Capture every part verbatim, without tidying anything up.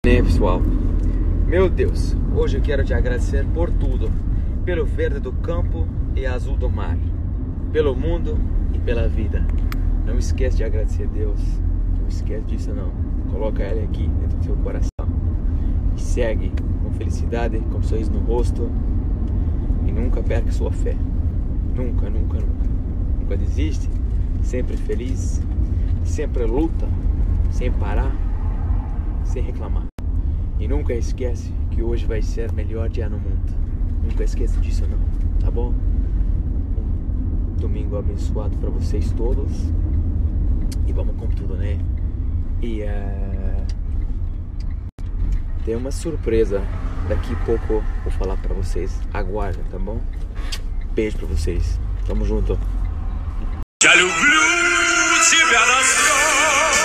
Né, pessoal? Meu Deus, hoje eu quero te agradecer por tudo, pelo verde do campo e azul do mar, pelo mundo e pela vida. Não esquece de agradecer a Deus, não esquece disso não. Coloca Ele aqui dentro do seu coração e segue com felicidade, com um sorriso no rosto, e nunca perca sua fé. Nunca, nunca, nunca. Nunca desiste, sempre feliz, sempre luta, sem parar, sem reclamar. E nunca esquece que hoje vai ser o melhor dia no mundo. Nunca esqueça disso não, tá bom? Um domingo abençoado para vocês todos. E vamos com tudo, né? E uh, tem uma surpresa. Daqui a pouco vou falar para vocês. Aguardem, tá bom? Beijo para vocês. Tamo junto. Я люблю тебя до слез.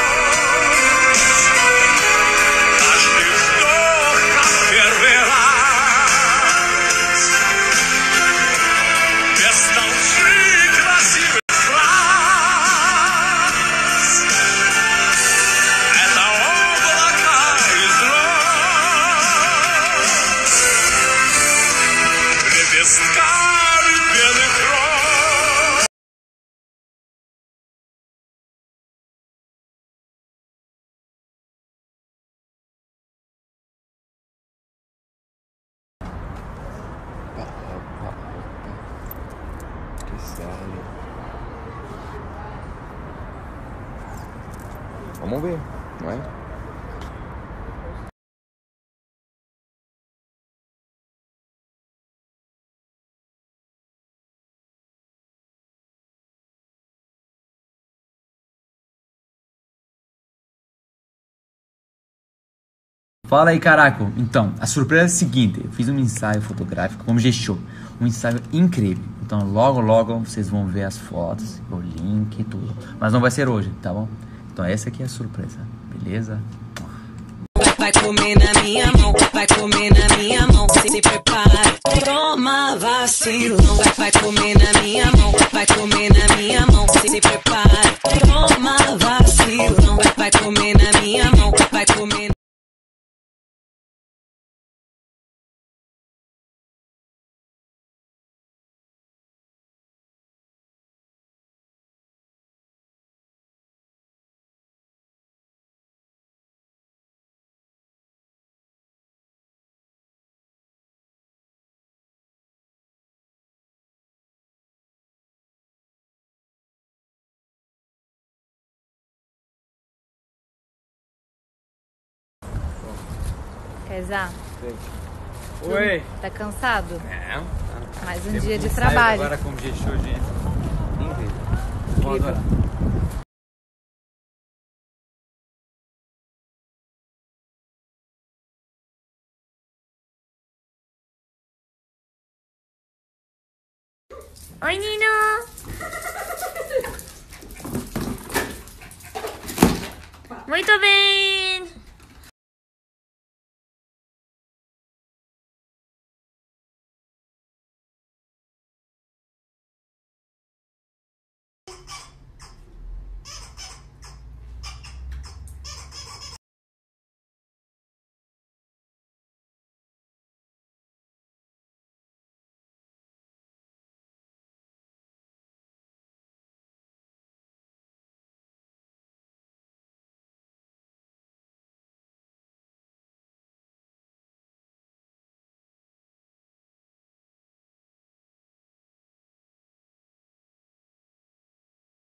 Каждый вдох, как первый раз. Без толчи красивых фраз. Это облака из роз. Лепестками белых роз. Que sério. Vamos ver, não é? Fala aí, caraca. Então, a surpresa é a seguinte. Eu fiz um ensaio fotográfico como G-Show. Um ensaio incrível. Então, logo, logo, vocês vão ver as fotos, o link e tudo. Mas não vai ser hoje, tá bom? Então, essa aqui é a surpresa. Beleza? Vai comer na minha mão, vai comer na minha mão, se prepara, toma vacilão. Vai, vai comer na minha mão, vai comer na minha mão, se prepara, toma vacilão. Vai, vai comer na minha mão, vai comer. Rezar? Oi. Tá cansado? Não. Mais um Temos dia de ensaio trabalho. Agora como G-Show, gente. Incrível. Vou Incrível. adorar. Oi, Nino! Muito bem!